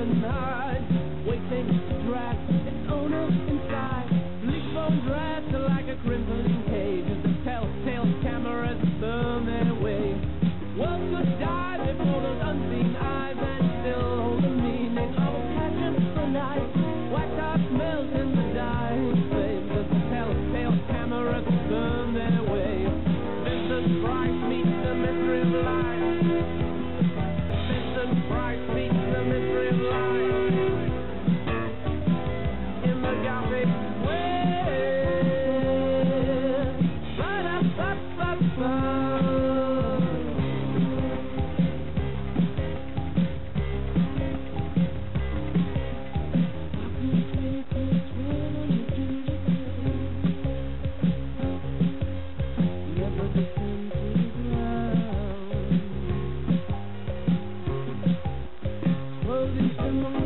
night, waiting to drag its owner inside. Sleep bones dressed like a crimson cage as the telltale cameras burn their way. Worlds could die before those unseen eyes and still hold the meaning of a pageant for night. White dot melt in the dying flames as the telltale cameras burn their way. Vincent Price meets the mystery of life. Vincent Price meets the mystery of life. In the Gothic way. Ba-da-ba-ba-ba. Never descend to the ground. Slowly simmer.